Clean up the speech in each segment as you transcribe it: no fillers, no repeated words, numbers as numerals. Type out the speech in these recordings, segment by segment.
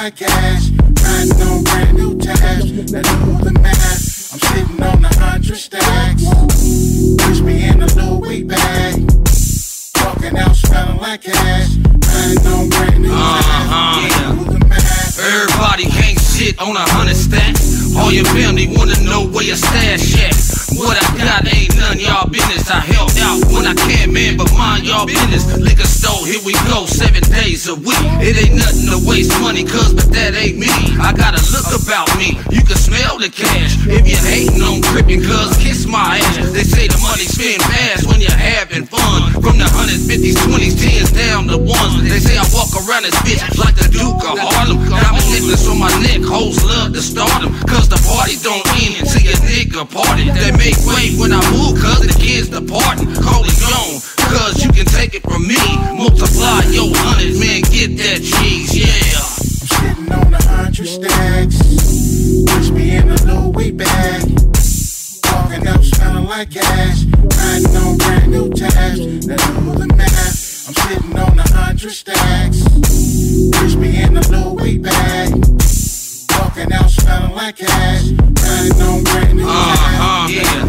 like cash. Riding on brand new tabs. Now do the math. I'm sitting on 100 stacks. Crispy in a Louis bag. Walking out smelling like cash. Riding on brand new tabs. Do the math. Everybody can't sit on 100 stacks. All your family wanna know where your stash at. What I got ain't none y'all business. I help out when I can, man, but mind y'all business. Liquor store, here we go, 7 days a week. It ain't nothing to waste money, cuz, but that ain't me. I got a look about me, you can smell the cash. If you hating on crippin', cuz, kiss my ass. They say the money spin fast when you're having fun. From the 150s, 20s, 10s down to ones. They say I walk around this bitch like the Duke of Harlem. Diamond necklace on my neck, hoes love to start them. Cuz the party don't end until your nigga party. They make way when I move, cuz the kids departing. Call it on, cuz you can take it from me. Multiply your 100, man, get that cheese, yeah. I'm sitting on 100 stacks. Crispy in a Louis bag. Walking up smelling like cash. Riding on brand new tabs. Now do the math. I'm sitting on 100 stacks. Crispy in a Louis bag. Walking out smelling like cash. Riding on brand new tabs. Yeah.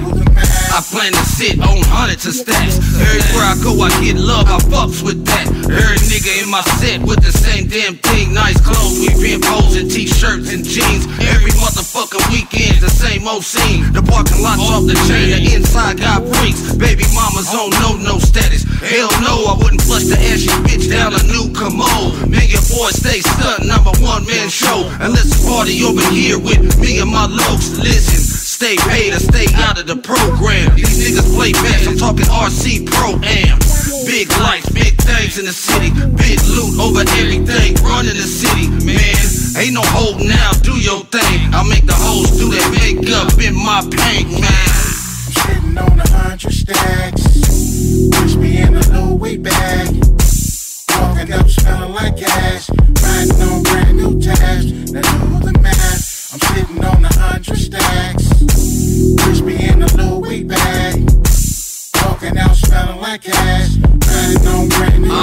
I plan to sit on hundreds of stacks. Everywhere I go, I get love, I fucks with that. Every nigga in my set with the same damn thing. Nice clothes, we been posing, t-shirts and jeans. Every motherfucking weekend, the same old scene. The parking lot's off the chain, the inside got freaks. Baby mamas on no status. Hell no, I wouldn't flush the ashy bitch down a new commode. Man, your boy stay stuntin', I'm a one-man show. And let's party over here with me and my lokes. Listen, stay paid or stay out of the program. These niggas play fast, I'm talking RC Pro-Am. Big lights, big things in the city. Big loot over everything, running the city. Man, ain't no holding out, do your thing. I make the hoes do that makeup in my paint, man. I'm sitting on 100 stacks. Crispy in a Louis bag. Walking up smelling like cash. Riding on brand new tabs. Now do the math. I'm sitting on 100 stacks. Crispy in a Louis bag. Walking out smelling like cash. Riding on brand new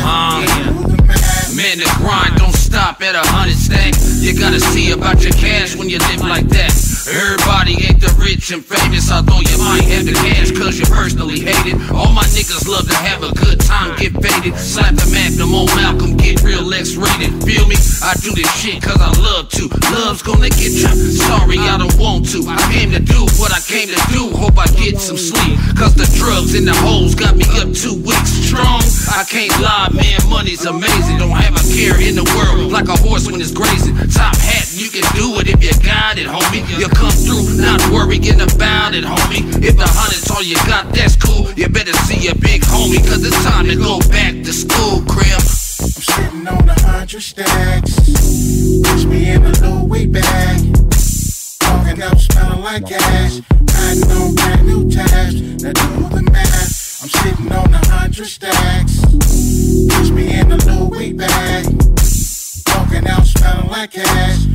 tabs. Man, the grind don't stop at 100 stacks. You gotta see about your cash when you live like that. Everybody ain't the rich and famous, although you might have the cash cause you personally hate it. All my niggas love to have a good time, get faded. Slap the Magnum on Malcolm, get real X-rated. Feel me? I do this shit cause I love to. Love's gonna get you. Sorry, I don't want to. I came to do what I came to do. Hope I get some sleep. Cause the drugs and the hoes got me up 2 weeks strong. I can't lie, man, money's amazing. Don't have a care in the world like a horse when it's grazing. Top hat, you can do it if you got it, homie. You come through, not worrying about it, homie. If the 100's all you got, that's cool. You better see your big homie, cause it's time to go back to school, crib. I'm sitting on 100 stacks. Crispy in a Louis bag. Walking up smelling like cash. Riding on brand new tabs. Now do the math. I'm sitting on 100 stacks. Crispy in a Louis bag. Walking out smelling like cash.